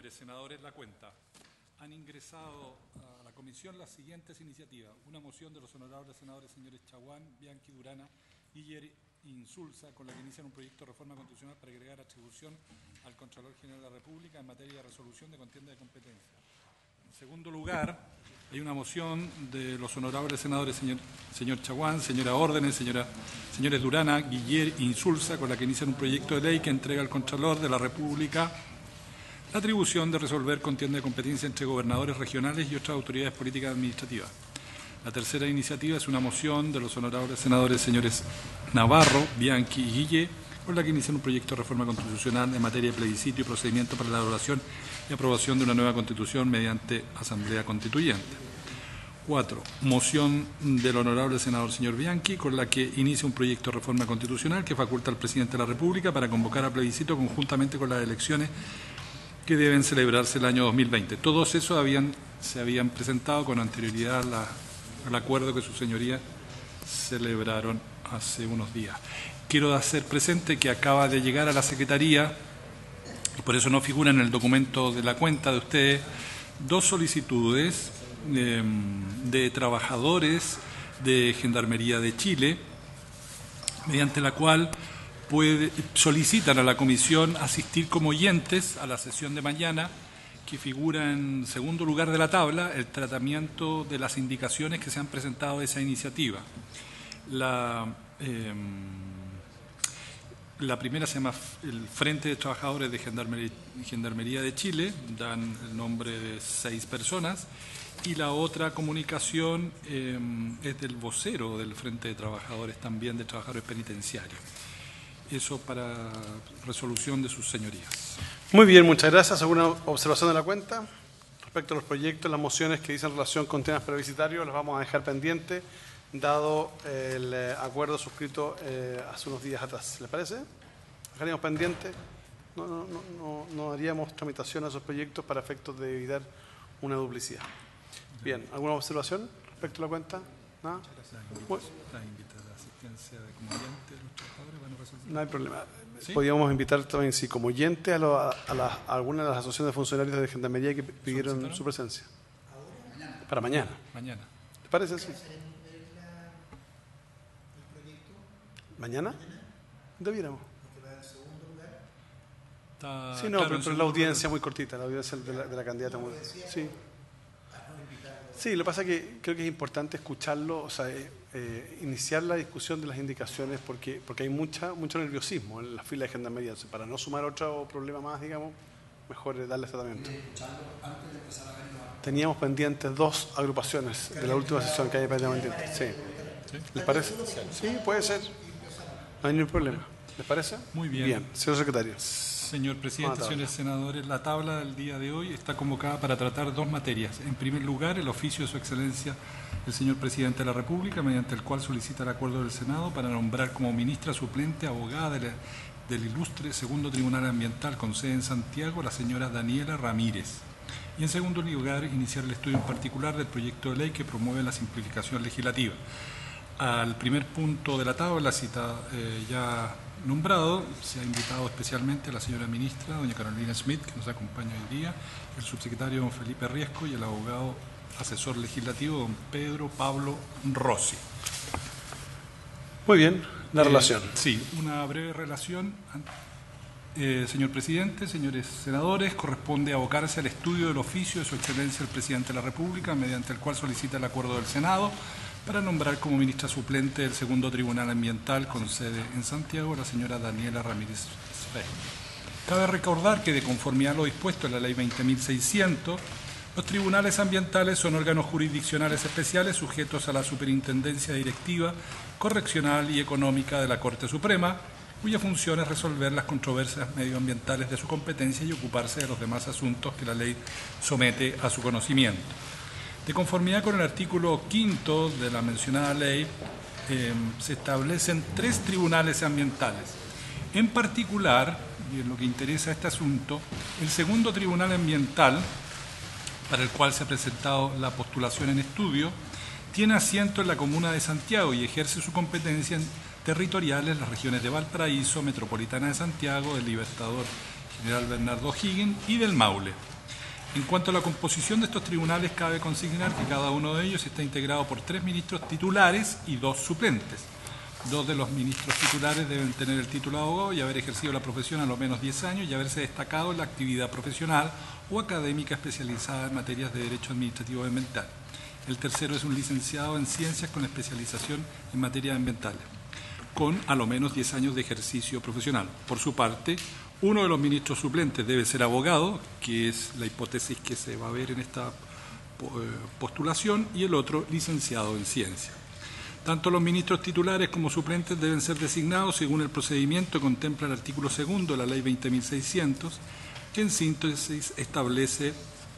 senadores, senadores, la cuenta. Han ingresado a la comisión las siguientes iniciativas. Una moción de los honorables senadores señores Chaguán, Bianchi, Durana, Guiller Insulza, con la que inician un proyecto de reforma constitucional para agregar atribución al Contralor General de la República en materia de resolución de contienda de competencia. En segundo lugar, hay una moción de los honorables senadores señor Chaguán, señora Órdenes, señores Durana, Guiller Insulza, con la que inician un proyecto de ley que entrega al Contralor de la República la atribución de resolver contienda de competencia entre gobernadores regionales y otras autoridades políticas administrativas. La tercera iniciativa es una moción de los honorables senadores señores Navarro, Bianchi y Guille, con la que inician un proyecto de reforma constitucional en materia de plebiscito y procedimiento para la elaboración y aprobación de una nueva constitución mediante asamblea constituyente. 4. Moción del honorable senador señor Bianchi, con la que inicia un proyecto de reforma constitucional que faculta al presidente de la República para convocar a plebiscito conjuntamente con las elecciones que deben celebrarse el año 2020. Todos esos se habían presentado con anterioridad al acuerdo que sus señorías celebraron hace unos días. Quiero hacer presente que acaba de llegar a la Secretaría, y por eso no figura en el documento de la cuenta de ustedes, dos solicitudes de trabajadores de Gendarmería de Chile, mediante la cual solicitan a la comisión asistir como oyentes a la sesión de mañana, que figura en segundo lugar de la tabla el tratamiento de las indicaciones que se han presentado de esa iniciativa. La primera se llama el Frente de Trabajadores de Gendarmería de Chile, dan el nombre de 6 personas, y la otra comunicación es del vocero del Frente de Trabajadores, también de Trabajadores Penitenciarios. Eso para resolución de sus señorías. Muy bien, muchas gracias. ¿Alguna observación de la cuenta? Respecto a los proyectos, las mociones que dicen relación con temas plebiscitarios, las vamos a dejar pendientes, dado el acuerdo suscrito hace unos días atrás. ¿Les parece? ¿Dejaríamos pendientes? No haríamos tramitación a esos proyectos para efectos de evitar una duplicidad. Bien, ¿alguna observación respecto a la cuenta? ¿Nada? No hay problema. ¿Sí? Podríamos invitar también, sí, como oyente a algunas de las asociaciones de funcionarios de Gendarmería que pidieron su presencia. Para mañana. ¿Te parece? Sí. ¿Mañana? Debiéramos. Sí, no, pero la audiencia muy cortita, la audiencia de la candidata muy... Sí. Sí, lo que pasa es que creo que es importante escucharlo, o sea, iniciar la discusión de las indicaciones porque hay mucho nerviosismo en la fila de Gendarmería. Entonces, para no sumar otro problema más, digamos, mejor darle tratamiento. Teníamos pendientes 2 agrupaciones de la última sesión que hay pendientes. Sí. ¿Les parece? Sí, puede ser. No hay ningún problema. ¿Les parece? Muy bien. Bien, señor secretario. Señor presidente, señores senadores, la tabla del día de hoy está convocada para tratar 2 materias. En primer lugar, el oficio de su excelencia el señor presidente de la República, mediante el cual solicita el acuerdo del Senado para nombrar como ministra suplente abogada del ilustre segundo Tribunal Ambiental con sede en Santiago, la señora Daniela Ramírez. Y en segundo lugar, iniciar el estudio en particular del proyecto de ley que promueve la simplificación legislativa. Al primer punto de la tabla, cita ya nombrado, se ha invitado especialmente a la señora ministra, doña Carolina Smith, que nos acompaña hoy día, el subsecretario don Felipe Riesco y el abogado asesor legislativo don Pedro Pablo Rossi. Muy bien, la relación. Sí, una breve relación. Señor presidente, señores senadores, corresponde abocarse al estudio del oficio de su excelencia el presidente de la República, mediante el cual solicita el acuerdo del Senado para nombrar como ministra suplente del segundo Tribunal Ambiental con sede en Santiago la señora Daniela Ramírez. Cabe recordar que de conformidad a lo dispuesto en la Ley 20.600, los tribunales ambientales son órganos jurisdiccionales especiales sujetos a la superintendencia directiva, correccional y económica de la Corte Suprema, cuya función es resolver las controversias medioambientales de su competencia y ocuparse de los demás asuntos que la ley somete a su conocimiento. De conformidad con el artículo 5 de la mencionada ley, se establecen 3 tribunales ambientales. En particular, y en lo que interesa a este asunto, el segundo Tribunal Ambiental, para el cual se ha presentado la postulación en estudio, tiene asiento en la comuna de Santiago y ejerce su competencia territorial en las regiones de Valparaíso, Metropolitana de Santiago, del Libertador General Bernardo O'Higgins y del Maule. En cuanto a la composición de estos tribunales, cabe consignar que cada uno de ellos está integrado por 3 ministros titulares y 2 suplentes. 2 de los ministros titulares deben tener el título de abogado y haber ejercido la profesión a lo menos 10 años y haberse destacado en la actividad profesional o académica especializada en materias de derecho administrativo ambiental. El tercero es un licenciado en ciencias con especialización en materias ambientales, con a lo menos 10 años de ejercicio profesional. Por su parte, uno de los ministros suplentes debe ser abogado, que es la hipótesis que se va a ver en esta postulación, y el otro licenciado en ciencia. Tanto los ministros titulares como suplentes deben ser designados según el procedimiento que contempla el artículo 2 de la Ley 20.600, que en síntesis establece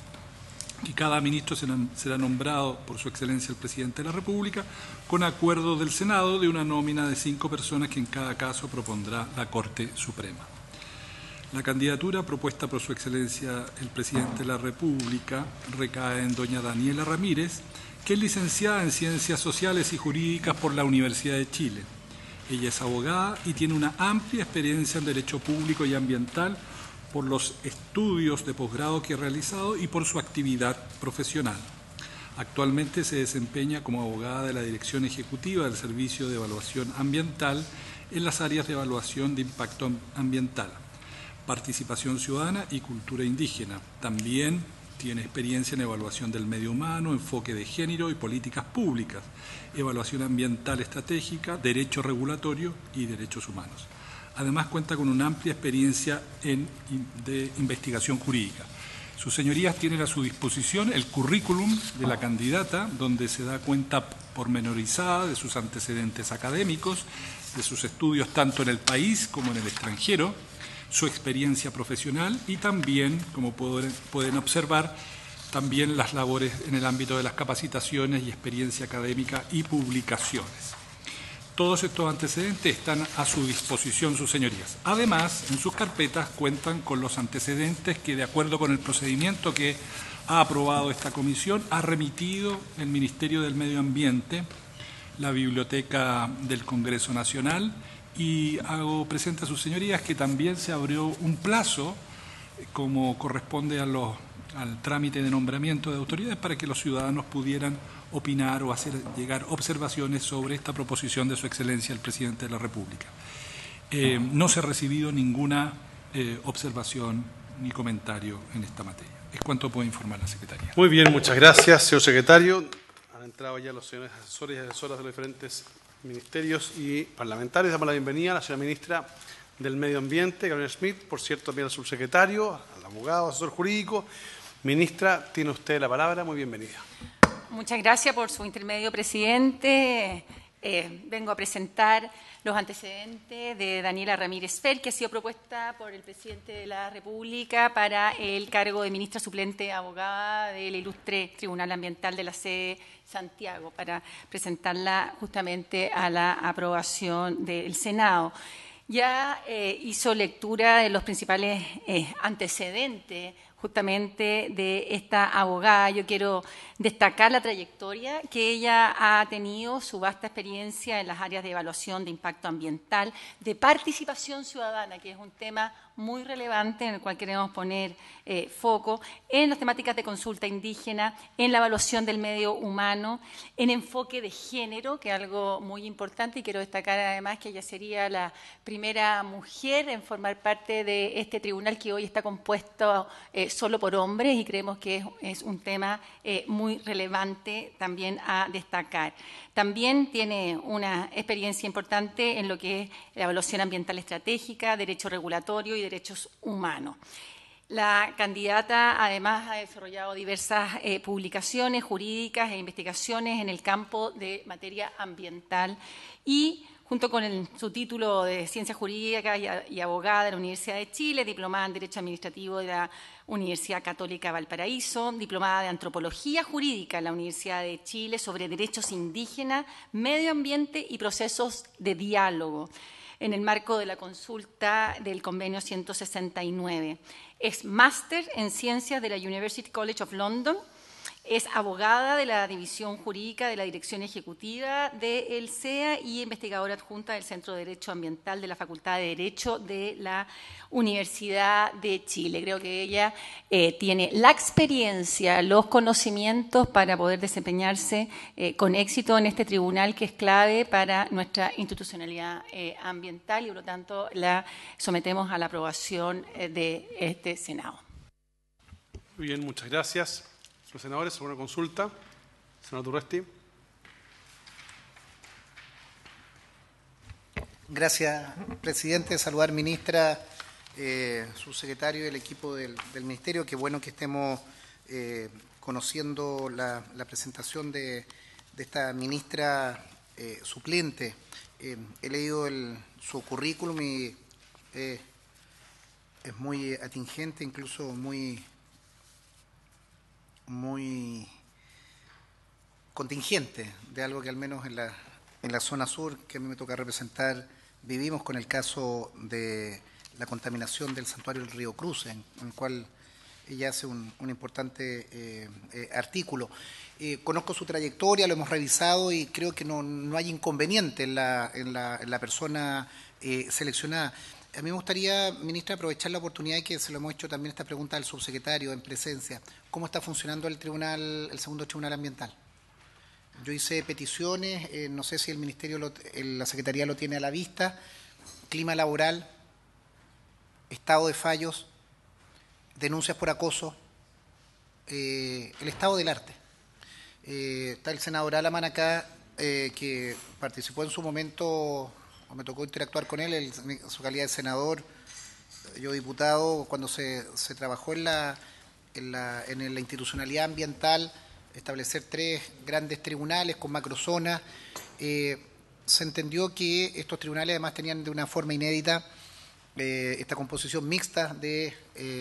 que cada ministro será nombrado por su excelencia el presidente de la República con acuerdo del Senado de una nómina de 5 personas que en cada caso propondrá la Corte Suprema. La candidatura propuesta por su excelencia el presidente de la República recae en doña Daniela Ramírez, que es licenciada en Ciencias Sociales y Jurídicas por la Universidad de Chile. Ella es abogada y tiene una amplia experiencia en Derecho Público y Ambiental por los estudios de posgrado que ha realizado y por su actividad profesional. Actualmente se desempeña como abogada de la Dirección Ejecutiva del Servicio de Evaluación Ambiental en las áreas de evaluación de impacto ambiental, participación ciudadana y cultura indígena. También tiene experiencia en evaluación del medio humano, enfoque de género y políticas públicas, evaluación ambiental estratégica, derecho regulatorio y derechos humanos. Además, cuenta con una amplia experiencia de investigación jurídica. Sus señorías tienen a su disposición el currículum de la candidata, donde se da cuenta pormenorizada de sus antecedentes académicos, de sus estudios tanto en el país como en el extranjero, su experiencia profesional y también, como pueden observar, también las labores en el ámbito de las capacitaciones y experiencia académica y publicaciones. Todos estos antecedentes están a su disposición, sus señorías. Además, en sus carpetas cuentan con los antecedentes que, de acuerdo con el procedimiento que ha aprobado esta comisión, ha remitido el Ministerio del Medio Ambiente, la Biblioteca del Congreso Nacional, y hago presente a sus señorías que también se abrió un plazo, como corresponde al trámite de nombramiento de autoridades, para que los ciudadanos pudieran opinar o hacer llegar observaciones sobre esta proposición de su excelencia el presidente de la República. No se ha recibido ninguna observación ni comentario en esta materia. Es cuanto puede informar la Secretaría. Muy bien, muchas gracias, señor secretario. Han entrado ya los señores asesores y asesoras de los diferentes ministerios y parlamentarios. Damos la bienvenida a la señora ministra del Medio Ambiente, Carolina Schmidt, por cierto también al subsecretario, al abogado, asesor jurídico. Ministra, tiene usted la palabra, muy bienvenida. Muchas gracias por su intermedio, presidente. Vengo a presentar los antecedentes de Daniela Ramírez Fell, que ha sido propuesta por el presidente de la República para el cargo de ministra suplente abogada del Ilustre Tribunal Ambiental de la sede Santiago, para presentarla justamente a la aprobación del Senado. Ya hizo lectura de los principales antecedentes justamente de esta abogada. Yo quiero destacar la trayectoria que ella ha tenido, su vasta experiencia en las áreas de evaluación de impacto ambiental, de participación ciudadana, que es un tema muy relevante en el cual queremos poner foco, en las temáticas de consulta indígena, en la evaluación del medio humano, en enfoque de género, que es algo muy importante, y quiero destacar además que ella sería la primera mujer en formar parte de este tribunal que hoy está compuesto solo por hombres, y creemos que es un tema muy relevante también a destacar. También tiene una experiencia importante en lo que es la evaluación ambiental estratégica, derecho regulatorio y derechos humanos. La candidata además ha desarrollado diversas publicaciones jurídicas e investigaciones en el campo de materia ambiental y, junto con su título de Ciencias Jurídicas y abogada de la Universidad de Chile, diplomada en Derecho Administrativo de la Universidad Católica Valparaíso, diplomada de Antropología Jurídica en la Universidad de Chile sobre derechos indígenas, medio ambiente y procesos de diálogo, en el marco de la consulta del convenio 169. Es máster en Ciencias de la University College of London Es abogada de la División Jurídica de la Dirección Ejecutiva del CEA y investigadora adjunta del Centro de Derecho Ambiental de la Facultad de Derecho de la Universidad de Chile. Creo que ella tiene la experiencia, los conocimientos para poder desempeñarse con éxito en este tribunal que es clave para nuestra institucionalidad ambiental y por lo tanto la sometemos a la aprobación de este Senado. Muy bien, muchas gracias. Los senadores, ¿alguna consulta? Senador Durresti. Gracias, presidente. Saludar, ministra, subsecretario y el equipo del ministerio. Qué bueno que estemos conociendo la presentación de esta ministra suplente. He leído su currículum y es muy atingente, incluso muy contingente de algo que al menos en la zona sur, que a mí me toca representar, vivimos con el caso de la contaminación del santuario del Río Cruz, en el cual ella hace un importante artículo. Conozco su trayectoria, lo hemos revisado y creo que no hay inconveniente en la persona seleccionada. A mí me gustaría, ministra, aprovechar la oportunidad y que se lo hemos hecho también esta pregunta al subsecretario en presencia. ¿Cómo está funcionando el segundo tribunal ambiental? Yo hice peticiones, no sé si el ministerio, la Secretaría lo tiene a la vista, clima laboral, estado de fallos, denuncias por acoso, el estado del arte. Está el senador Alaman acá, que participó en su momento, me tocó interactuar con él en su calidad de senador, yo diputado, cuando se trabajó en la institucionalidad ambiental, establecer 3 grandes tribunales con macrozonas. Se entendió que estos tribunales además tenían de una forma inédita esta composición mixta de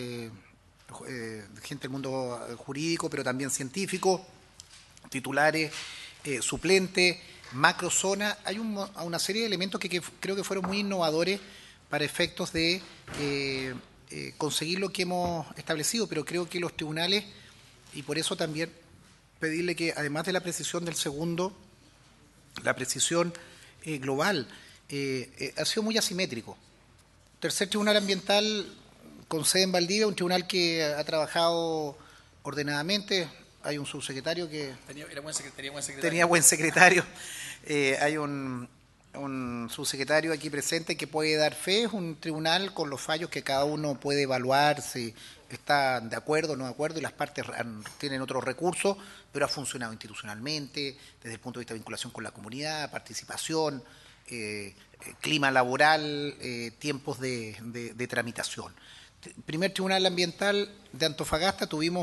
gente del mundo jurídico, pero también científico, titulares, suplentes, macrozona. Hay una serie de elementos que creo que fueron muy innovadores para efectos de conseguir lo que hemos establecido, pero creo que los tribunales, y por eso también pedirle que además de la precisión del segundo, la precisión global, ha sido muy asimétrico. Tercer tribunal ambiental con sede en Valdivia, un tribunal que ha trabajado ordenadamente. Hay un subsecretario que tenía buen secretario. Hay un subsecretario aquí presente que puede dar fe. Es un tribunal con los fallos que cada uno puede evaluar si está de acuerdo o no de acuerdo, y las partes tienen otros recursos, pero ha funcionado institucionalmente, desde el punto de vista de vinculación con la comunidad, participación, clima laboral, tiempos de tramitación. Primer tribunal ambiental de Antofagasta, tuvimos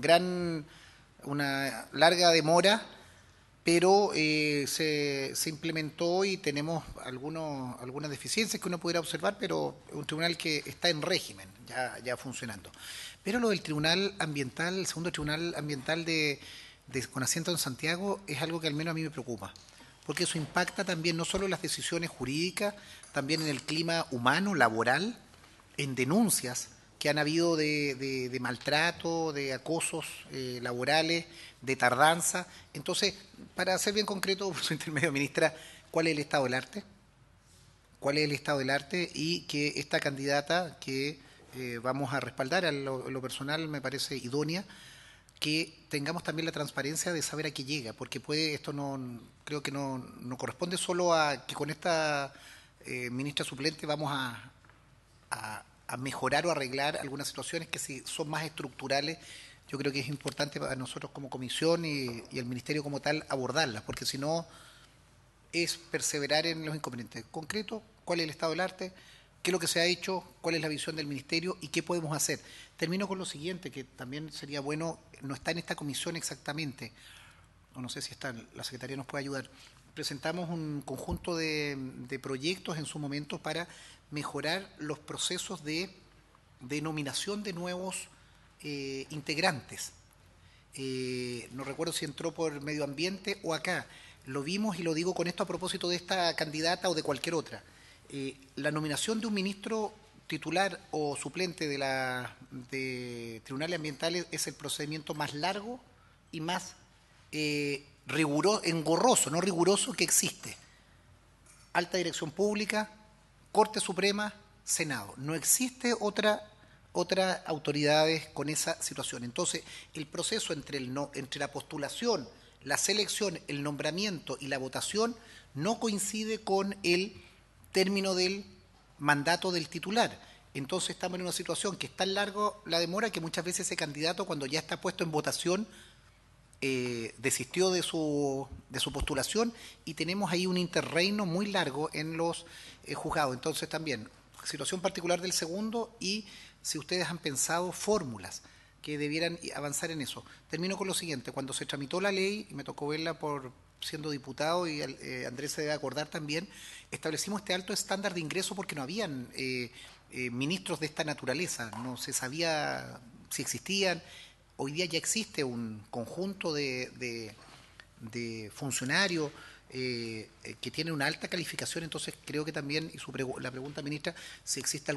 una larga demora, pero se implementó y tenemos algunas deficiencias que uno pudiera observar, pero es un tribunal que está en régimen, ya funcionando. Pero lo del tribunal ambiental, el segundo tribunal ambiental con asiento en Santiago, es algo que al menos a mí me preocupa, porque eso impacta también no solo en las decisiones jurídicas, también en el clima humano, laboral, en denuncias que han habido de maltrato, de acosos laborales, de tardanza. Entonces, para ser bien concreto, por su intermedio, ministra, ¿cuál es el estado del arte? ¿Cuál es el estado del arte? Y que esta candidata que vamos a respaldar, en lo personal me parece idónea, que tengamos también la transparencia de saber a qué llega, porque esto creo que no corresponde solo a que con esta ministra suplente vamos a mejorar o arreglar algunas situaciones que si son más estructurales, yo creo que es importante para nosotros como comisión y el ministerio como tal abordarlas, porque si no es perseverar en los inconvenientes. Concreto, ¿cuál es el estado del arte? ¿Qué es lo que se ha hecho? ¿Cuál es la visión del ministerio? ¿Y qué podemos hacer? Termino con lo siguiente, que también sería bueno, no está en esta comisión exactamente, o no sé si está, la Secretaría nos puede ayudar. Presentamos un conjunto de proyectos en su momento para mejorar los procesos de nominación de nuevos integrantes. No recuerdo si entró por medio ambiente o acá. Lo vimos y lo digo con esto a propósito de esta candidata o de cualquier otra. La nominación de un ministro titular o suplente de tribunales ambientales es el procedimiento más largo y más engorroso, no riguroso, que existe. Alta Dirección Pública, Corte Suprema, Senado. No existe otra autoridades con esa situación. Entonces, el proceso entre la postulación, la selección, el nombramiento y la votación no coincide con el término del mandato del titular. Entonces estamos en una situación que es tan largo la demora que muchas veces ese candidato, cuando ya está puesto en votación, desistió de su postulación, y tenemos ahí un interreino muy largo en los juzgados. Entonces también, situación particular del segundo, y si ustedes han pensado fórmulas que debieran avanzar en eso. Termino con lo siguiente: cuando se tramitó la ley, y me tocó verla siendo diputado, y Andrés se debe acordar también, establecimos este alto estándar de ingreso porque no habían ministros de esta naturaleza, no se sabía si existían. Hoy día ya existe un conjunto de funcionarios que tienen una alta calificación. Entonces creo que también, y la pregunta, ministra, si existe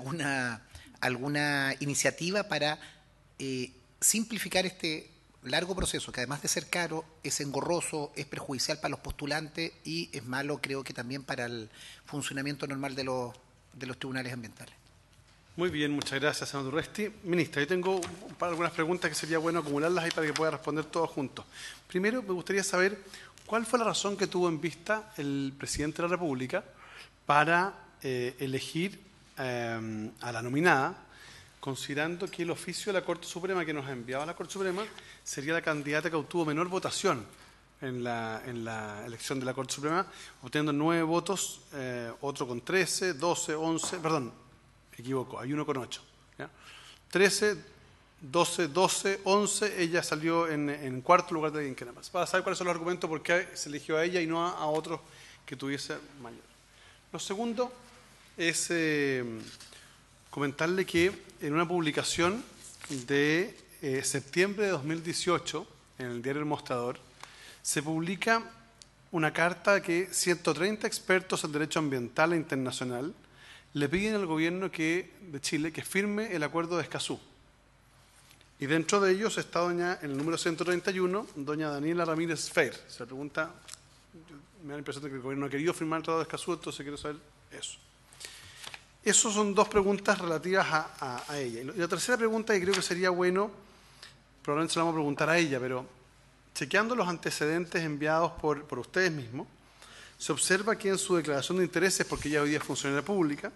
alguna iniciativa para simplificar este largo proceso, que además de ser caro, es engorroso, es perjudicial para los postulantes y es malo, creo que también, para el funcionamiento normal de los tribunales ambientales. Muy bien, muchas gracias, senador Urresti. Ministra, yo tengo algunas preguntas que sería bueno acumularlas ahí para que pueda responder todos juntos. Primero, me gustaría saber cuál fue la razón que tuvo en vista el presidente de la República para elegir a la nominada, considerando que el oficio de la Corte Suprema que nos ha enviado a la Corte Suprema sería la candidata que obtuvo menor votación en la elección de la Corte Suprema, obteniendo 9 votos, otro con 13, 12, 11, perdón, me equivoco, hay uno con 8. ¿Ya? 13, 12, 11, ella salió en cuarto lugar de alguien que nada más. Para saber cuáles son los argumentos por qué se eligió a ella y no a otros que tuviese mayor. Lo segundo es comentarle que en una publicación de septiembre de 2018, en el diario El Mostrador, se publica una carta que 130 expertos en derecho ambiental e internacional le piden al gobierno de Chile que firme el acuerdo de Escazú. Y dentro de ellos está en el número 131, doña Daniela Ramírez Feir. Se pregunta, me da la impresión de que el gobierno ha querido firmar el tratado de Escazú, entonces quiero saber eso. Esas son dos preguntas relativas a ella. Y la tercera pregunta, que creo que sería bueno, probablemente se la vamos a preguntar a ella, pero chequeando los antecedentes enviados por ustedes mismos, se observa que en su declaración de intereses, porque ella hoy día es funcionaria pública,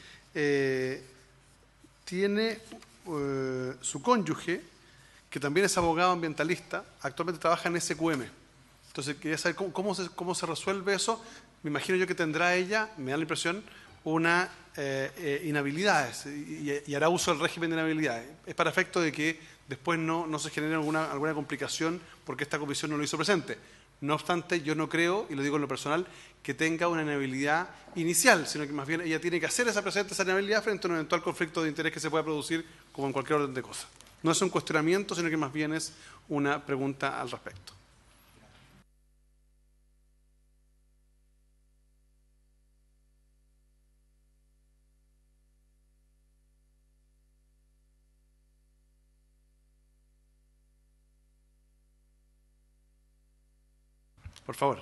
tiene su cónyuge, que también es abogado ambientalista, actualmente trabaja en SQM. Entonces, quería saber cómo se resuelve eso. Me imagino yo que tendrá ella, me da la impresión, una inhabilidades y hará uso del régimen de inhabilidades. Es para efecto de que después no se genere alguna complicación porque esta comisión no lo hizo presente. No obstante, yo no creo, y lo digo en lo personal, que tenga una inhabilidad inicial, sino que más bien ella tiene que hacer esa inhabilidad frente a un eventual conflicto de interés que se pueda producir, como en cualquier orden de cosas. No es un cuestionamiento, sino que más bien es una pregunta al respecto. Por favor.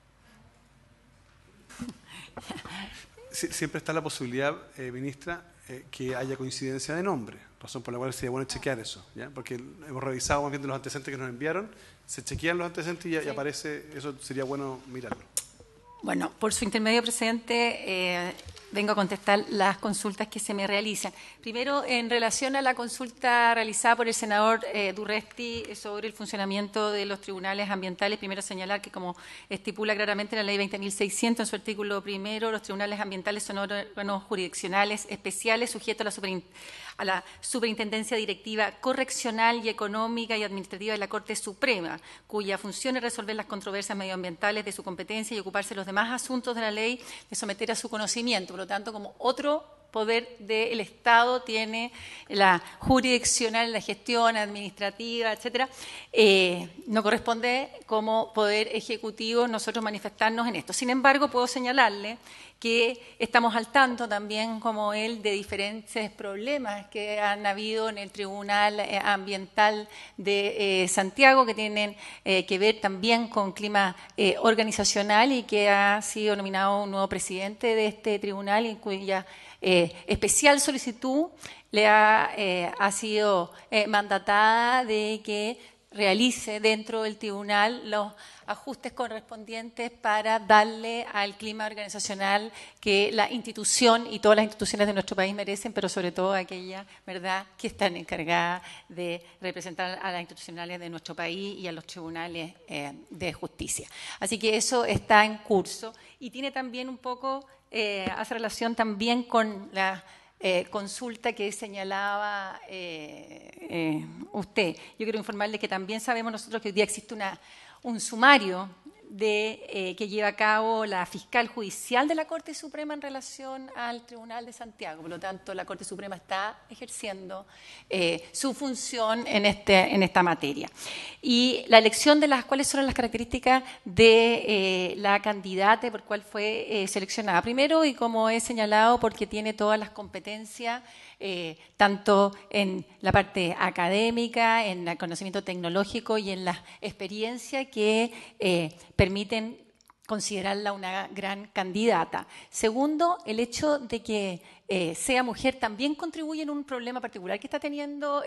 Siempre está la posibilidad, ministra, que haya coincidencia de nombre, razón por la cual sería bueno chequear eso, ¿ya? Porque hemos revisado más bien de los antecedentes que nos enviaron, se chequean los antecedentes y aparece, eso sería bueno mirarlo. Bueno, por su intermedio, presidente, vengo a contestar las consultas que se me realizan. Primero, en relación a la consulta realizada por el senador Urresti sobre el funcionamiento de los tribunales ambientales, primero señalar que, como estipula claramente la ley 20.600 en su artículo primero, los tribunales ambientales son órganos jurisdiccionales especiales sujetos a la superintendencia directiva correccional y económica y administrativa de la Corte Suprema, cuya función es resolver las controversias medioambientales de su competencia y ocuparse de los demás asuntos de la ley de someter a su conocimiento. Por lo tanto, como otro poder del Estado tiene la jurisdiccional, la gestión administrativa, etcétera, no corresponde como poder ejecutivo nosotros manifestarnos en esto. Sin embargo, puedo señalarle que estamos al tanto también, como él, de diferentes problemas que han habido en el Tribunal Ambiental de Santiago, que tienen que ver también con clima organizacional, y que ha sido nominado un nuevo presidente de este tribunal, y cuya especial solicitud le ha sido mandatada de que realice dentro del tribunal los ajustes correspondientes para darle al clima organizacional que la institución y todas las instituciones de nuestro país merecen, pero sobre todo aquellas, ¿verdad?, que están encargadas de representar a las institucionales de nuestro país y a los tribunales de justicia. Así que eso está en curso y tiene también un poco, hace relación también con la consulta que señalaba usted. Yo quiero informarle que también sabemos nosotros que hoy día existe un sumario que lleva a cabo la fiscal judicial de la Corte Suprema en relación al Tribunal de Santiago. Por lo tanto, la Corte Suprema está ejerciendo su función en esta materia. Y la elección de cuáles son las características de la candidata por cuál fue seleccionada. Primero, y como he señalado, porque tiene todas las competencias, tanto en la parte académica, en el conocimiento tecnológico y en la experiencia que permiten considerarla una gran candidata. Segundo, el hecho de que sea mujer también contribuye en un problema particular que está teniendo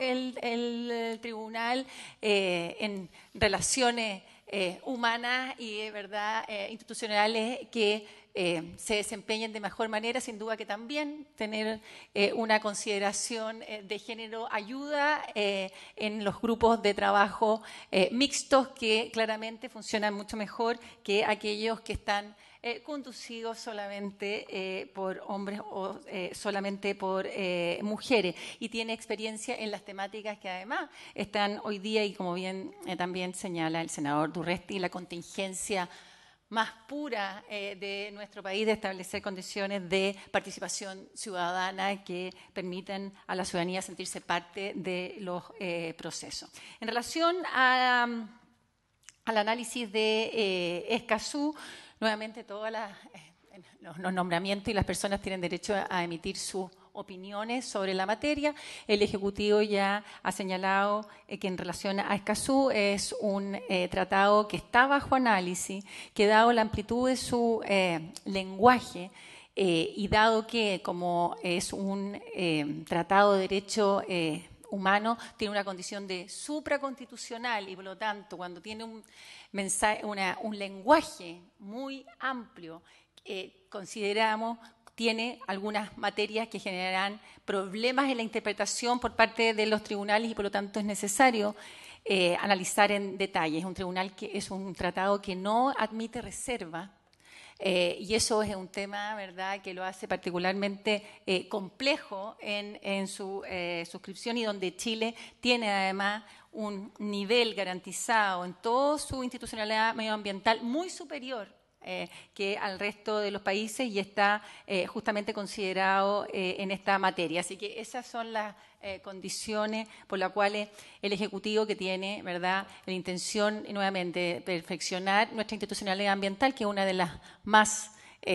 el tribunal en relaciones humanas y verdad institucionales que se desempeñen de mejor manera. Sin duda que también tener una consideración de género ayuda en los grupos de trabajo mixtos, que claramente funcionan mucho mejor que aquellos que están conducidos solamente por hombres o solamente por mujeres, y tiene experiencia en las temáticas que además están hoy día, y como bien también señala el senador Durresti, la contingencia más pura de nuestro país, de establecer condiciones de participación ciudadana que permitan a la ciudadanía sentirse parte de los procesos. En relación al análisis de Escazú, nuevamente todos los nombramientos y las personas tienen derecho a emitir sus opiniones sobre la materia. El Ejecutivo ya ha señalado que en relación a Escazú es un tratado que está bajo análisis, que dado la amplitud de su lenguaje y dado que como es un tratado de derecho humano, tiene una condición de supraconstitucional y por lo tanto cuando tiene un lenguaje muy amplio, consideramos tiene algunas materias que generarán problemas en la interpretación por parte de los tribunales y por lo tanto es necesario analizar en detalle. Es un tratado que no admite reserva y eso es un tema, ¿verdad?, que lo hace particularmente complejo en su suscripción, y donde Chile tiene además un nivel garantizado en toda su institucionalidad medioambiental muy superior que al resto de los países, y está justamente considerado en esta materia. Así que esas son las condiciones por las cuales el Ejecutivo, que tiene, ¿verdad?, la intención nuevamente de perfeccionar nuestra institucionalidad ambiental, que es una de las más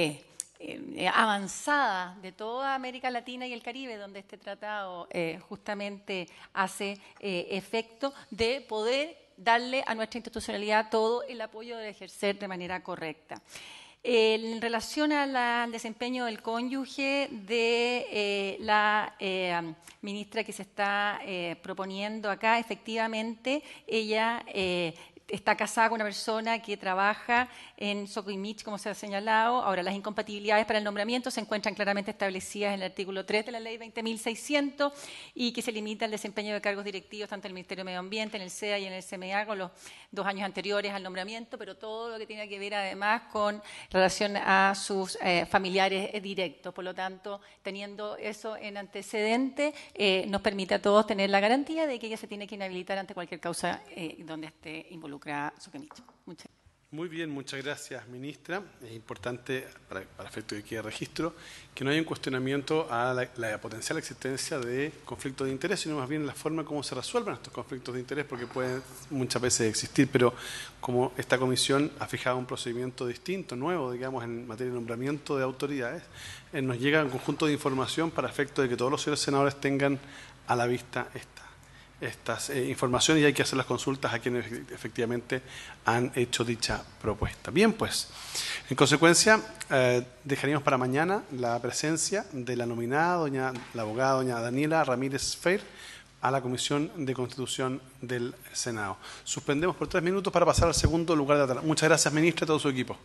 avanzada de toda América Latina y el Caribe, donde este tratado justamente hace efecto de poder darle a nuestra institucionalidad todo el apoyo de ejercer de manera correcta. En relación al desempeño del cónyuge de la ministra que se está proponiendo acá, efectivamente, ella está casada con una persona que trabaja en Socoimich, como se ha señalado. Ahora, las incompatibilidades para el nombramiento se encuentran claramente establecidas en el artículo 3 de la Ley 20.600 y que se limita al desempeño de cargos directivos tanto en el Ministerio de Medio Ambiente, en el SEA y en el CMA, con los 2 años anteriores al nombramiento, pero todo lo que tiene que ver además con relación a sus familiares directos. Por lo tanto, teniendo eso en antecedente, nos permite a todos tener la garantía de que ella se tiene que inhabilitar ante cualquier causa donde esté involucrada Socoimich. Muchas gracias. Muy bien, muchas gracias, ministra. Es importante, para efecto de que quede registro, que no haya un cuestionamiento a la potencial existencia de conflictos de interés, sino más bien la forma como se resuelven estos conflictos de interés, porque pueden muchas veces existir, pero como esta comisión ha fijado un procedimiento distinto, nuevo, digamos, en materia de nombramiento de autoridades, nos llega un conjunto de información para efecto de que todos los señores senadores tengan a la vista estas informaciones y hay que hacer las consultas a quienes efectivamente han hecho dicha propuesta. Bien, pues, en consecuencia, dejaríamos para mañana la presencia de la nominada, la abogada doña Daniela Ramírez Feir, a la Comisión de Constitución del Senado. Suspendemos por 3 minutos para pasar al segundo lugar de la tarde. Muchas gracias, ministra, y a todo su equipo.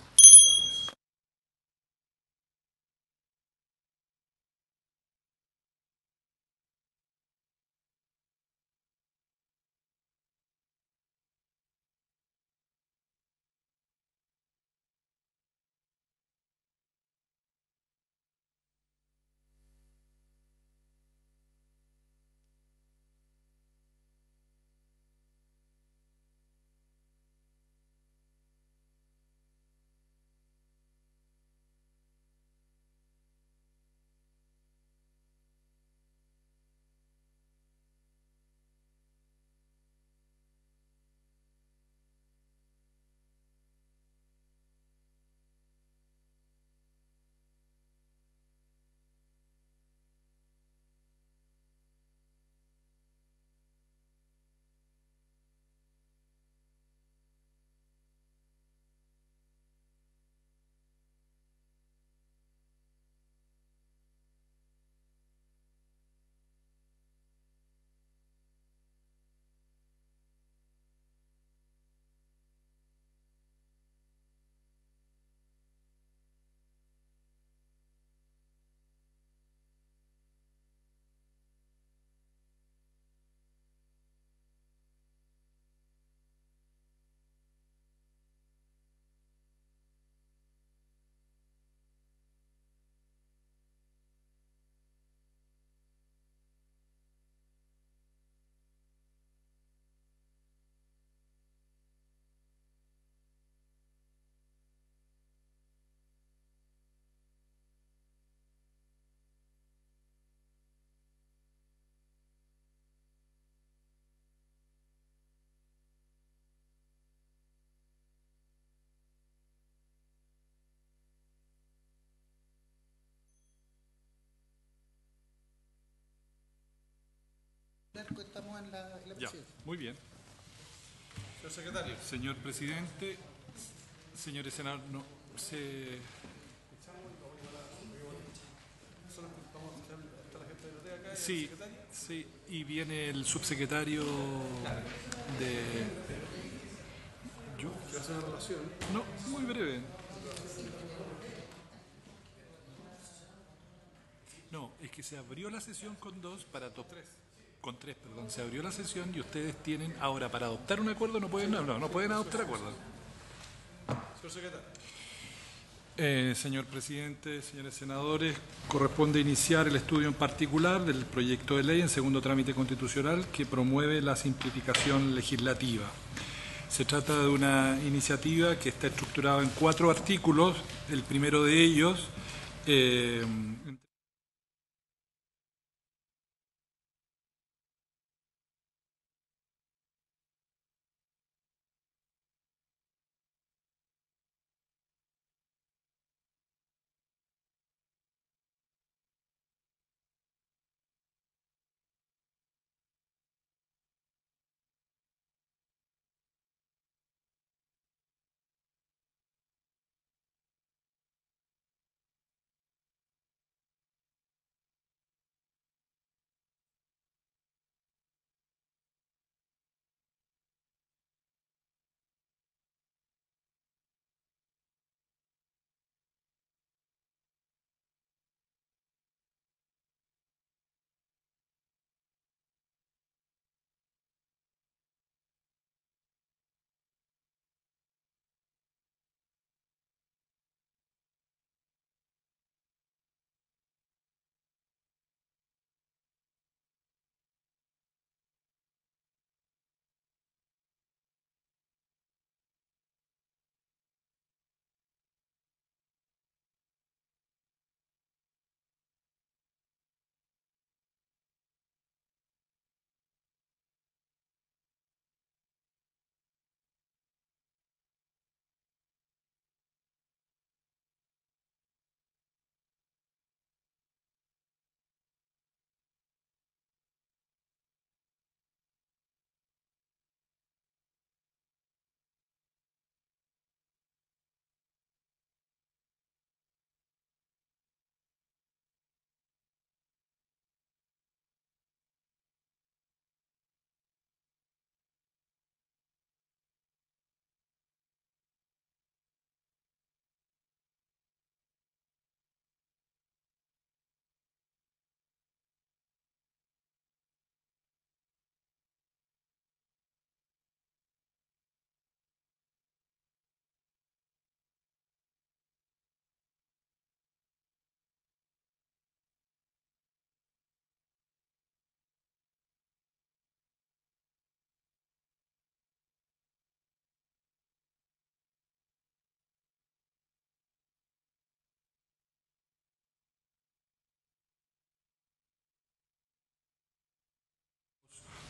Estamos en la Ya, presidencia. muy bien. Señor secretario. Señor presidente, señores senadores, no, sí, sí, y viene el subsecretario de... ¿Yo? ¿Quiere hacer una relación? No, muy breve. No, es que se abrió la sesión con dos para con tres, perdón. Se abrió la sesión y ustedes tienen ahora para adoptar un acuerdo no pueden adoptar acuerdo. Señor secretario. Señor presidente, señores senadores, corresponde iniciar el estudio en particular del proyecto de ley en segundo trámite constitucional que promueve la simplificación legislativa. Se trata de una iniciativa que está estructurada en 4 artículos. El primero de ellos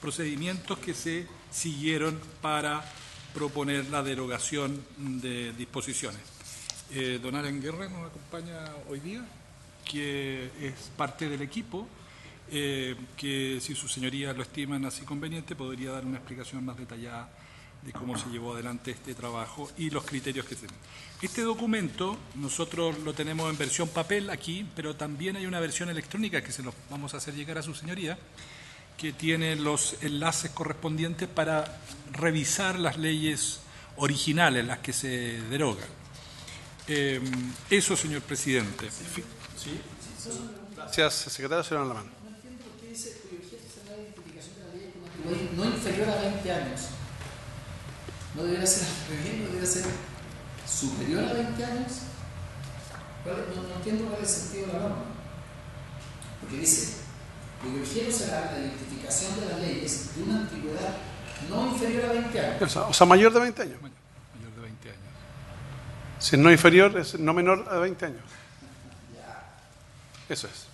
procedimientos que se siguieron para proponer la derogación de disposiciones. Don Alan Guerra nos acompaña hoy día, que es parte del equipo, que si sus señorías lo estiman así conveniente, podría dar una explicación más detallada de cómo se llevó adelante este trabajo y los criterios que tienen. Este documento nosotros lo tenemos en versión papel aquí, pero también hay una versión electrónica que se los vamos a hacer llegar a su señoría, que tiene los enlaces correspondientes para revisar las leyes originales, las que se derogan. Eso, señor presidente. ¿Sí? Gracias, secretario. Señor Alamán. No entiendo por qué dice cuyo objeto será la identificación de la ley con antigüedad no inferior a 20 años. ¿No debería ser al revés? ¿No debería ser superior a 20 años? No entiendo cuál es el sentido de la norma. Porque dice, cuyo objeto será la identificación de las leyes de una antigüedad no inferior a 20 años. O sea, mayor de 20 años. Bueno, mayor de 20 años. Si es no inferior, es no menor a 20 años. Eso es.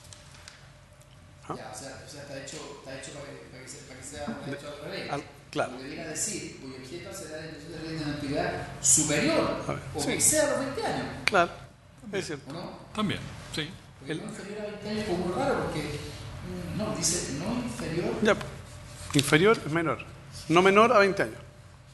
¿Ah? Ya, o sea está hecho para que sea hecho al revés. Claro. Porque viene a decir, cuyo objeto será la identificación de las leyes de una antigüedad superior o que sea a los 20 años. Claro, es cierto. ¿O no? También, sí. Porque no inferior a 20 años es muy raro porque no, dice no inferior. Ya, inferior es menor. No menor a 20 años.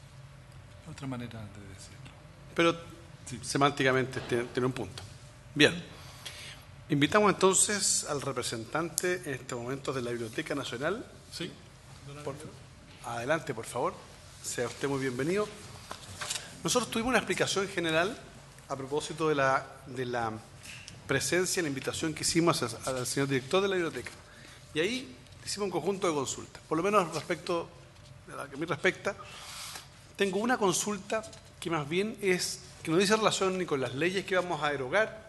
Otra manera de decirlo. Pero sí, semánticamente tiene un punto. Bien. Invitamos entonces al representante en este momento de la Biblioteca Nacional. Sí. Adelante, por favor. Sea usted muy bienvenido. Nosotros tuvimos una explicación general a propósito de la presencia y la invitación que hicimos al señor director de la biblioteca. Y ahí hicimos un conjunto de consultas. Por lo menos respecto de la que a mí respecta, tengo una consulta que más bien es que no dice relación ni con las leyes que vamos a derogar,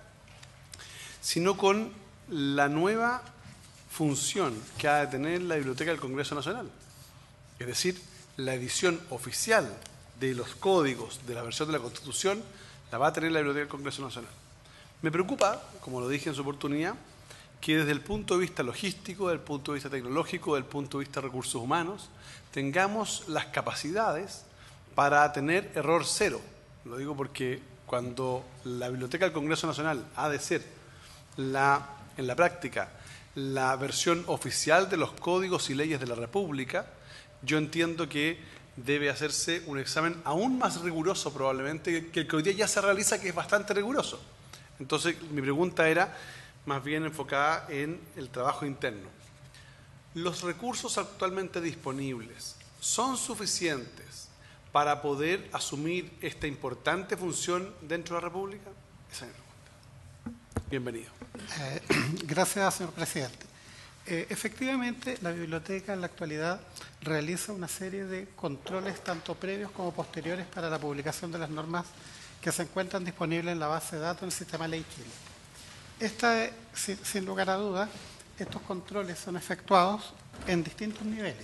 sino con la nueva función que ha de tener la Biblioteca del Congreso Nacional. Es decir, la edición oficial de los códigos de la versión de la Constitución la va a tener la Biblioteca del Congreso Nacional. Me preocupa, como lo dije en su oportunidad, que desde el punto de vista logístico, desde el punto de vista tecnológico, desde el punto de vista de recursos humanos, tengamos las capacidades para tener error cero. Lo digo porque cuando la Biblioteca del Congreso Nacional ha de ser en la práctica la versión oficial de los códigos y leyes de la República, yo entiendo que debe hacerse un examen aún más riguroso probablemente que el que hoy día ya se realiza, que es bastante riguroso. Entonces, mi pregunta era más bien enfocada en el trabajo interno. ¿Los recursos actualmente disponibles son suficientes para poder asumir esta importante función dentro de la República? Esa es mi pregunta. Bienvenido. Gracias, señor presidente. Efectivamente, la biblioteca en la actualidad realiza una serie de controles tanto previos como posteriores para la publicación de las normas que se encuentran disponibles en la base de datos en el sistema Ley Chile. Sin lugar a dudas, estos controles son efectuados en distintos niveles.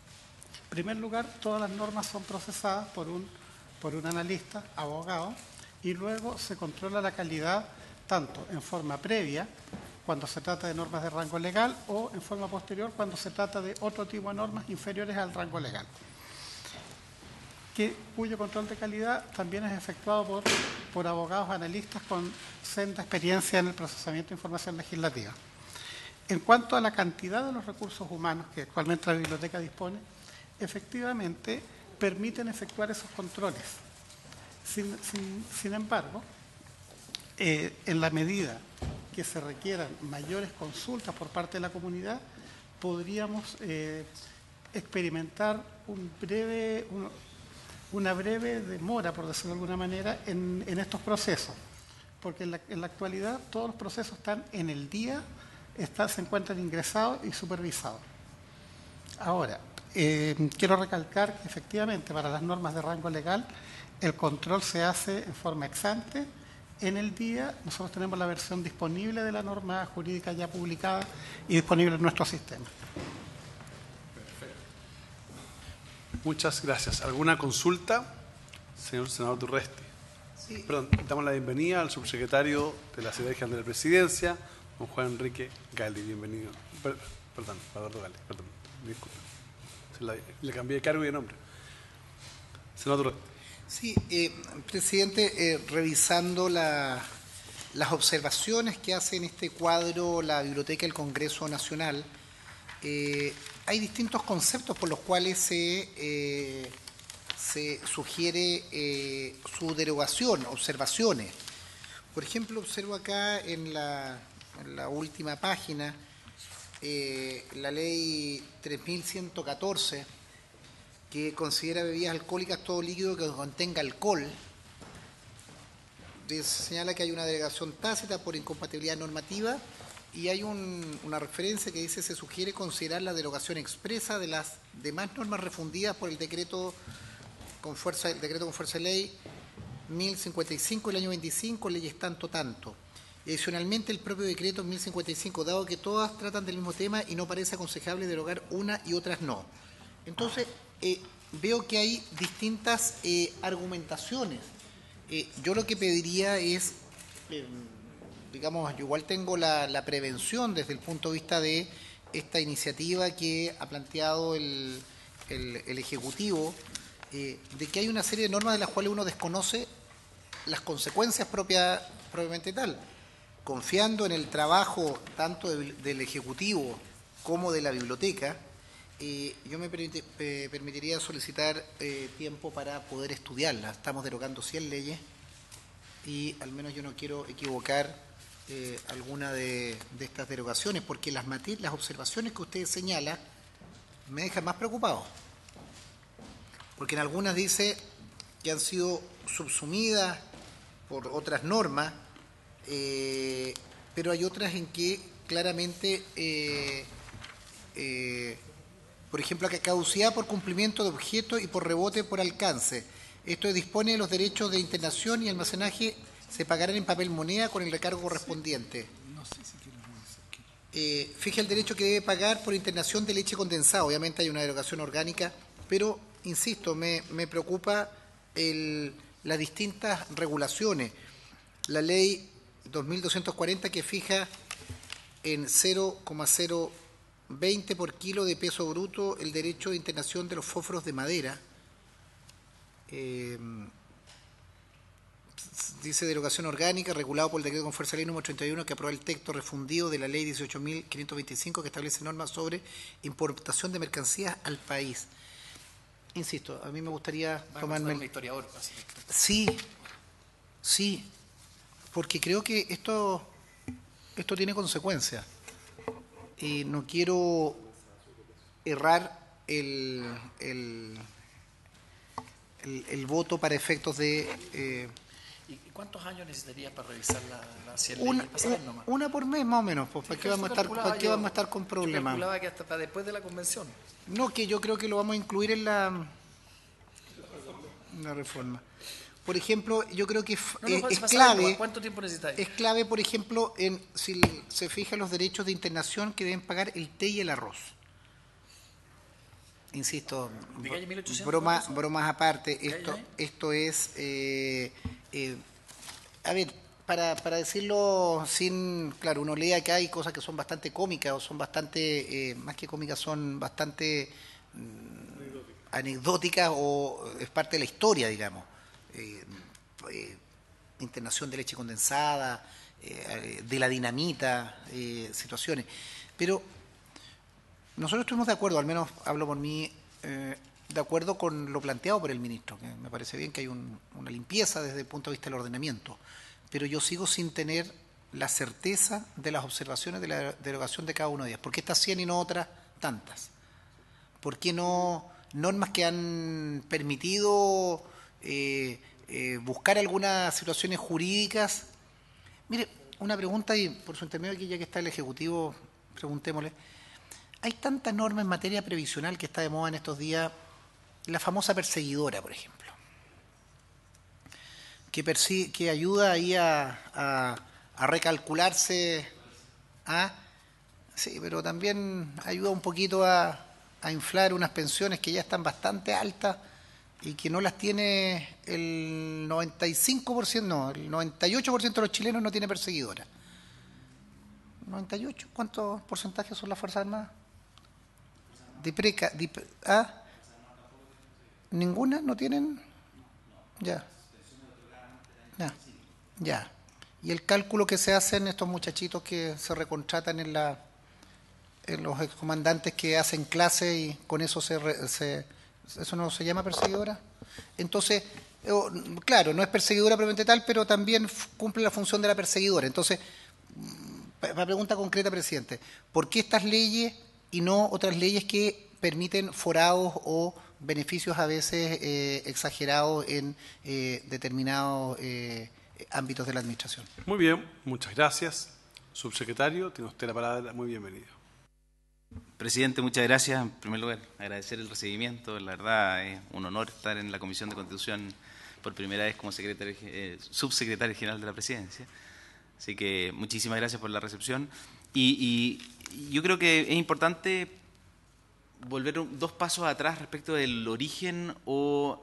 En primer lugar, todas las normas son procesadas por un analista, abogado, y luego se controla la calidad tanto en forma previa, cuando se trata de normas de rango legal, o en forma posterior, cuando se trata de otro tipo de normas inferiores al rango legal, cuyo control de calidad también es efectuado por abogados analistas con senda experiencia en el procesamiento de información legislativa. En cuanto a la cantidad de los recursos humanos que actualmente la biblioteca dispone, efectivamente permiten efectuar esos controles. Sin embargo, en la medida que se requieran mayores consultas por parte de la comunidad, podríamos experimentar una breve demora, por decirlo de alguna manera, en estos procesos, porque en la actualidad todos los procesos están en el día, se encuentran ingresados y supervisados. Ahora, quiero recalcar que efectivamente para las normas de rango legal el control se hace en forma ex ante. En el día nosotros tenemos la versión disponible de la norma jurídica ya publicada y disponible en nuestro sistema. Perfecto. Muchas gracias. ¿Alguna consulta? Señor senador Durresti. Sí. Perdón, damos la bienvenida al subsecretario de la Secretaría General de la Presidencia, don Juan Enrique Gali. Bienvenido. Perdón, Eduardo Gali. Perdón, disculpe. Le cambié de cargo y de nombre. Senador Urresti. Sí, presidente, revisando las observaciones que hace en este cuadro la Biblioteca del Congreso Nacional, hay distintos conceptos por los cuales se sugiere su derogación, observaciones. Por ejemplo, observo acá en la última página la ley 3114, que considera bebidas alcohólicas todo líquido que contenga alcohol. Señala que hay una derogación tácita por incompatibilidad normativa y hay una referencia que dice: se sugiere considerar la derogación expresa de las demás normas refundidas por el decreto con fuerza de ley 1055 del año 25, leyes tanto. Y adicionalmente, el propio decreto 1055, dado que todas tratan del mismo tema y no parece aconsejable derogar una y otras no. Entonces, veo que hay distintas argumentaciones. Yo lo que pediría es, digamos, yo igual tengo la prevención desde el punto de vista de esta iniciativa que ha planteado el Ejecutivo, de que hay una serie de normas de las cuales uno desconoce las consecuencias propiamente tal. Confiando en el trabajo tanto del Ejecutivo como de la biblioteca, yo me permitiría solicitar tiempo para poder estudiarla. Estamos derogando 100 leyes y al menos yo no quiero equivocar alguna de estas derogaciones, porque las observaciones que usted señala me dejan más preocupado. Porque en algunas dice que han sido subsumidas por otras normas, pero hay otras en que claramente, por ejemplo, que caducidad por cumplimiento de objeto y por rebote por alcance. Esto dispone de los derechos de internación y almacenaje se pagarán en papel moneda con el recargo correspondiente. No sé si quiero revisar. Fija el derecho que debe pagar por internación de leche condensada. Obviamente hay una derogación orgánica, pero, insisto, me preocupa las distintas regulaciones. La ley 2240 que fija en 0,020 por kilo de peso bruto el derecho de internación de los fósforos de madera. Dice derogación orgánica, regulado por el decreto con fuerza de ley número 31 que aprobó el texto refundido de la ley 18.525 que establece normas sobre importación de mercancías al país. Insisto, a mí me gustaría tomarme... un historiador, Sí, porque creo que esto tiene consecuencias. Y no quiero errar el voto para efectos de... ¿Y cuántos años necesitarías para revisar las 100 leyes? Una por mes más o menos, pues, ¿para qué vamos a estar con problemas? Yo calculaba que hasta para después de la convención. No, que yo creo que lo vamos a incluir en la reforma. Por ejemplo, yo creo que es clave. ¿Cuánto tiempo necesitáis? Es clave, por ejemplo, si se fijan los derechos de internación que deben pagar el té y el arroz. Insisto, bromas aparte, esto es, a ver, para decirlo sin, claro, uno lee que hay cosas que son bastante cómicas o son bastante, más que cómicas, son bastante anecdóticas o es parte de la historia, digamos. Internación de leche condensada, de la dinamita, situaciones. Pero nosotros estuvimos de acuerdo, al menos hablo por mí, de acuerdo con lo planteado por el ministro, que me parece bien que hay una limpieza desde el punto de vista del ordenamiento, pero yo sigo sin tener la certeza de las observaciones de la derogación de cada una de ellas. ¿Por qué estas 100 y no otras tantas? ¿Por qué no normas que han permitido buscar algunas situaciones jurídicas? Mire, una pregunta, y por su intermedio aquí, ya que está el Ejecutivo, preguntémosle. Hay tanta norma en materia previsional que está de moda en estos días, la famosa perseguidora, por ejemplo, que ayuda ahí a recalcularse, sí, pero también ayuda un poquito a inflar unas pensiones que ya están bastante altas y que no las tiene el 95%, no, el 98% de los chilenos no tiene perseguidora. ¿98? ¿Cuántos porcentajes son las Fuerzas Armadas? ¿Ninguna? ¿No tienen? Ya. Ya. Y el cálculo que se hacen estos muchachitos que se recontratan en los excomandantes que hacen clase y con eso ¿eso no se llama perseguidora? Entonces, claro, no es perseguidora propiamente tal, pero también cumple la función de la perseguidora. Entonces, la pregunta concreta, presidente, ¿por qué estas leyes y no otras leyes que permiten forados o beneficios a veces exagerados en determinados ámbitos de la administración? Muy bien, muchas gracias. Subsecretario, tiene usted la palabra. Muy bienvenido. Presidente, muchas gracias. En primer lugar, agradecer el recibimiento. La verdad, es un honor estar en la Comisión de Constitución por primera vez como subsecretario general de la Presidencia. Así que muchísimas gracias por la recepción. Y yo creo que es importante volver 2 pasos atrás respecto del origen o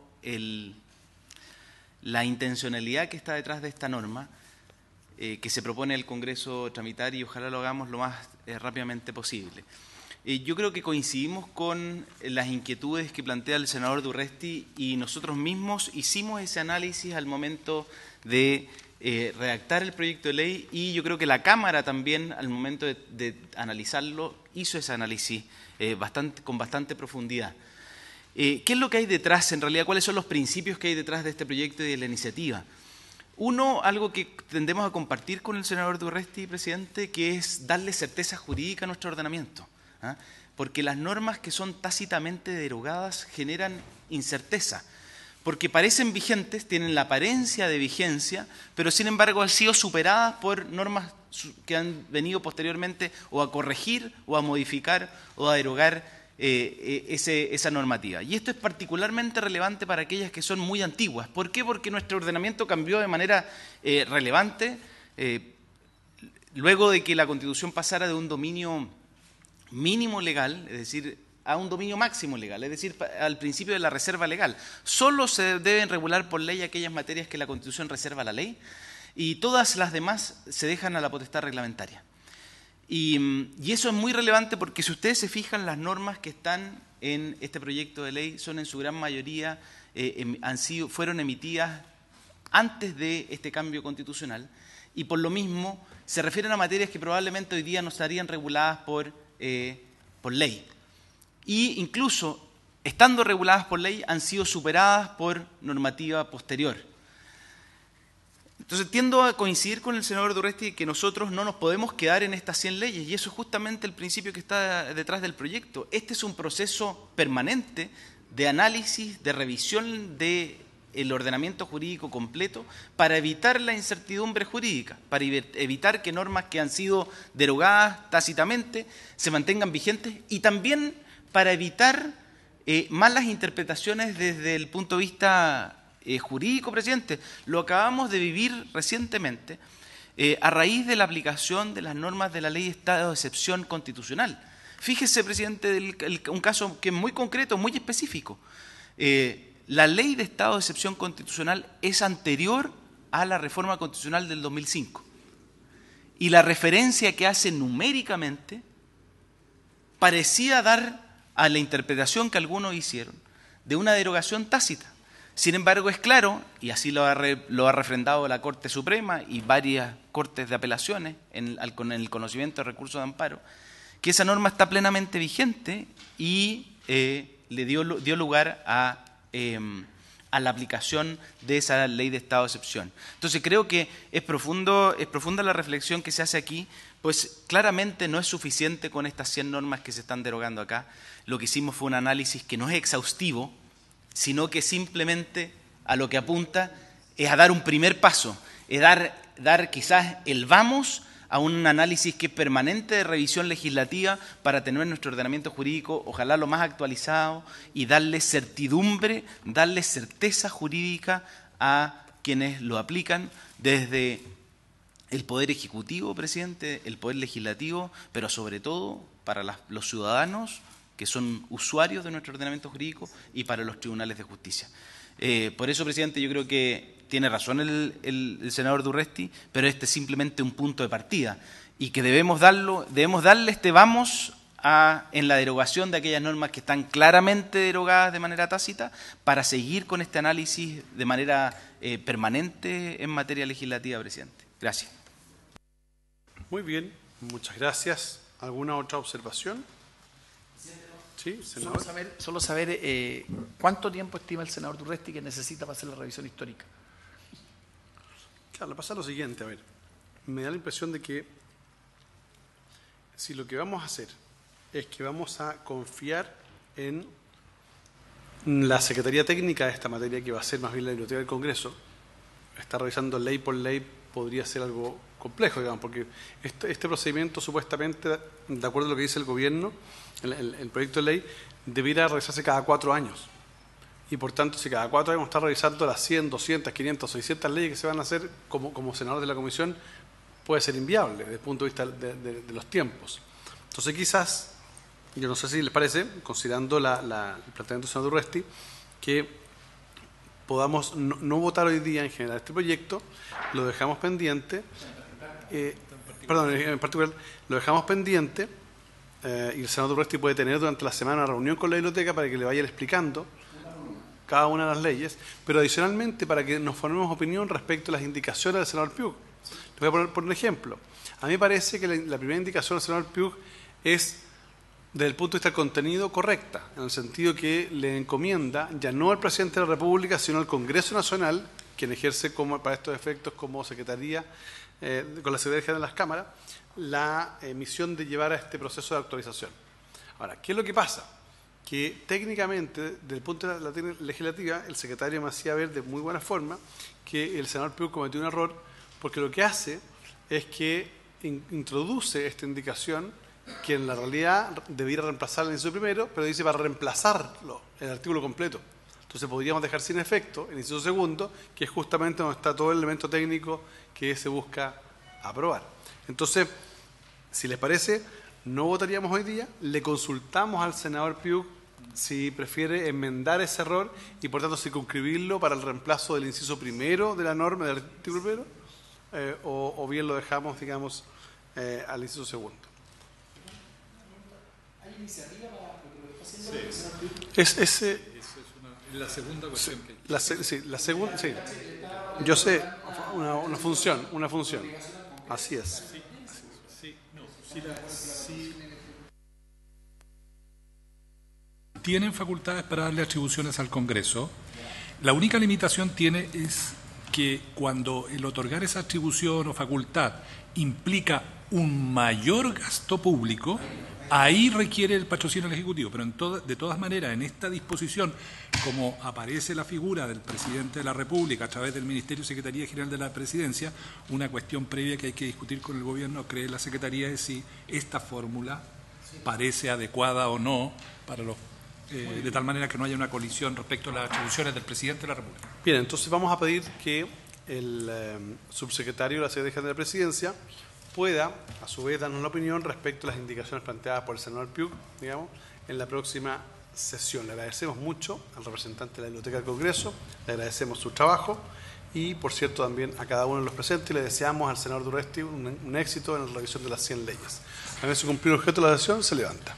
la intencionalidad que está detrás de esta norma que se propone el Congreso tramitar, y ojalá lo hagamos lo más rápidamente posible. Yo creo que coincidimos con las inquietudes que plantea el senador Durresti, y nosotros mismos hicimos ese análisis al momento de redactar el proyecto de ley, y yo creo que la Cámara también al momento de analizarlo hizo ese análisis con bastante profundidad. ¿Qué es lo que hay detrás en realidad? ¿Cuáles son los principios que hay detrás de este proyecto y de la iniciativa? Uno, algo que tendemos a compartir con el senador Durresti, presidente, que es darle certeza jurídica a nuestro ordenamiento. Porque las normas que son tácitamente derogadas generan incerteza, porque parecen vigentes, tienen la apariencia de vigencia, pero sin embargo han sido superadas por normas que han venido posteriormente o a corregir o a modificar o a derogar esa normativa. Y esto es particularmente relevante para aquellas que son muy antiguas. ¿Por qué? Porque nuestro ordenamiento cambió de manera relevante luego de que la Constitución pasara de un dominio mínimo legal, es decir, a un dominio máximo legal, es decir, al principio de la reserva legal. Solo se deben regular por ley aquellas materias que la Constitución reserva a la ley, y todas las demás se dejan a la potestad reglamentaria. Y eso es muy relevante porque si ustedes se fijan, las normas que están en este proyecto de ley son en su gran mayoría, fueron emitidas antes de este cambio constitucional, y por lo mismo se refieren a materias que probablemente hoy día no estarían reguladas por ley. Y incluso, estando reguladas por ley, han sido superadas por normativa posterior. Entonces tiendo a coincidir con el senador Durresti que nosotros no nos podemos quedar en estas 100 leyes, y eso es justamente el principio que está detrás del proyecto. Este es un proceso permanente de análisis, de revisión del ordenamiento jurídico completo para evitar la incertidumbre jurídica, para evitar que normas que han sido derogadas tácitamente se mantengan vigentes, y también para evitar malas interpretaciones desde el punto de vista jurídico, presidente. Lo acabamos de vivir recientemente a raíz de la aplicación de las normas de la Ley de Estado de Excepción Constitucional. Fíjese, presidente, un caso que es muy concreto, muy específico. La Ley de Estado de Excepción Constitucional es anterior a la reforma constitucional del 2005. Y la referencia que hace numéricamente parecía dar a la interpretación que algunos hicieron de una derogación tácita. Sin embargo, es claro, y así lo ha refrendado la Corte Suprema y varias cortes de apelaciones con el conocimiento de recursos de amparo, que esa norma está plenamente vigente y le dio lugar a la aplicación de esa ley de estado de excepción. Entonces creo que es profunda la reflexión que se hace aquí, pues claramente no es suficiente con estas 100 normas que se están derogando acá. Lo que hicimos fue un análisis que no es exhaustivo, sino que simplemente a lo que apunta es a dar un primer paso, es dar quizás el vamos a un análisis que es permanente de revisión legislativa para tener nuestro ordenamiento jurídico, ojalá lo más actualizado, y darle certidumbre, darle certeza jurídica a quienes lo aplican desde el Poder Ejecutivo, presidente, el Poder Legislativo, pero sobre todo para los ciudadanos que son usuarios de nuestro ordenamiento jurídico, y para los tribunales de justicia. Por eso, presidente, yo creo que tiene razón el senador Durresti, pero este es simplemente un punto de partida, y que debemos darle este vamos en la derogación de aquellas normas que están claramente derogadas de manera tácita, para seguir con este análisis de manera permanente en materia legislativa, presidente. Gracias. Muy bien, muchas gracias. ¿Alguna otra observación? Sí, senador. Solo saber cuánto tiempo estima el senador Durresti que necesita para hacer la revisión histórica. Claro, pasa lo siguiente, a ver, me da la impresión de que si lo que vamos a hacer es que vamos a confiar en la Secretaría Técnica de esta materia, que va a ser más bien la Biblioteca del Congreso, estar revisando ley por ley podría ser algo complejo, digamos, porque este procedimiento supuestamente, de acuerdo a lo que dice el gobierno, el proyecto de ley, debiera revisarse cada 4 años. Y por tanto, si cada 4 años vamos a estar revisando las 100, 200, 500, 600 leyes que se van a hacer como senador de la comisión, puede ser inviable desde el punto de vista de los tiempos. Entonces quizás, yo no sé si les parece, considerando el planteamiento del senador Durresti, que podamos no votar hoy día en general este proyecto, lo dejamos pendiente, en particular lo dejamos pendiente, y el senador Durresti puede tener durante la semana una reunión con la biblioteca para que le vayan explicando cada una de las leyes, pero adicionalmente para que nos formemos opinión respecto a las indicaciones del senador Piuk. Les voy a poner por un ejemplo. A mí me parece que la primera indicación del senador Piuk es, desde el punto de vista del contenido, correcta, en el sentido que le encomienda, ya no al presidente de la República, sino al Congreso Nacional, quien ejerce para estos efectos como Secretaría, con la Secretaría General de las Cámaras, la misión de llevar a este proceso de actualización. Ahora, ¿qué es lo que pasa? Que técnicamente, desde el punto de la legislativa, el secretario me hacía ver de muy buena forma que el senador Piuk cometió un error, porque lo que hace es que introduce esta indicación que en la realidad debiera reemplazar el inciso primero, pero dice para reemplazarlo, el artículo completo. Entonces podríamos dejar sin efecto el inciso segundo, que es justamente donde está todo el elemento técnico que se busca aprobar. Entonces, si les parece, no votaríamos hoy día, le consultamos al senador Piuk si prefiere enmendar ese error y por tanto circunscribirlo para el reemplazo del inciso primero de la norma del artículo primero, o bien lo dejamos, digamos, al inciso segundo. ¿Hay iniciativa para lo que está haciendo el senador Piuk? Esa es la segunda cuestión que hay. La segunda, sí. Yo sé, una función. Así es. Tienen facultades para darle atribuciones al Congreso. La única limitación es que cuando el otorgar esa atribución o facultad implica un mayor gasto público, ahí requiere el patrocinio del Ejecutivo. Pero de todas maneras, en esta disposición, como aparece la figura del Presidente de la República a través del Ministerio y Secretaría General de la Presidencia, una cuestión previa que hay que discutir con el Gobierno, cree la Secretaría, es si esta fórmula parece adecuada o no para los de tal manera que no haya una colisión respecto a las atribuciones del Presidente de la República. Bien, entonces vamos a pedir que el subsecretario de la Secretaría General de la Presidencia pueda, a su vez, darnos la opinión respecto a las indicaciones planteadas por el senador Piuk, digamos, en la próxima sesión. Le agradecemos mucho al representante de la Biblioteca del Congreso, le agradecemos su trabajo y, por cierto, también a cada uno de los presentes, y le deseamos al senador Durresti un éxito en la revisión de las 100 leyes. A ver si cumplido el objeto de la sesión, se levanta.